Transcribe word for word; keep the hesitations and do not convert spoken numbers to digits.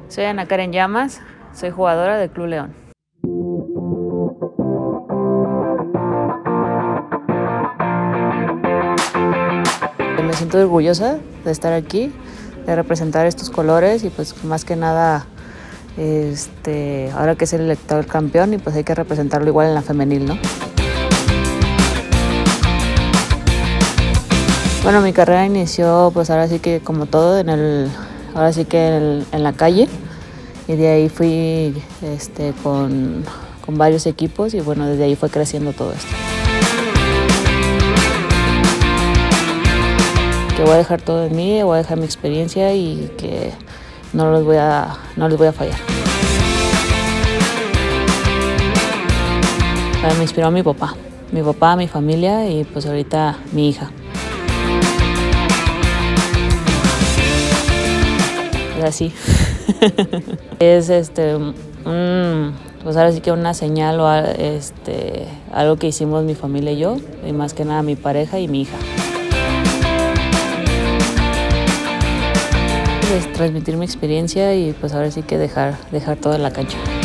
Soy Ana Karen Llamas, soy jugadora del Club León. Me siento orgullosa de estar aquí, de representar estos colores y pues más que nada, este, ahora que es el actual campeón y pues hay que representarlo igual en la femenil, ¿no? Bueno, mi carrera inició pues ahora sí que como todo, en el, ahora sí que en, el, en la calle, y de ahí fui este, con, con varios equipos y bueno, desde ahí fue creciendo todo esto. Que voy a dejar todo en mí, voy a dejar mi experiencia y que no les voy a, no les voy a fallar. Me inspiró mi papá, mi papá, mi familia y pues ahorita mi hija. Es así. Es este, un, pues ahora sí que una señal o este, algo que hicimos mi familia y yo, y más que nada mi pareja y mi hija. Es transmitir mi experiencia y pues ahora sí que dejar, dejar todo en la cancha.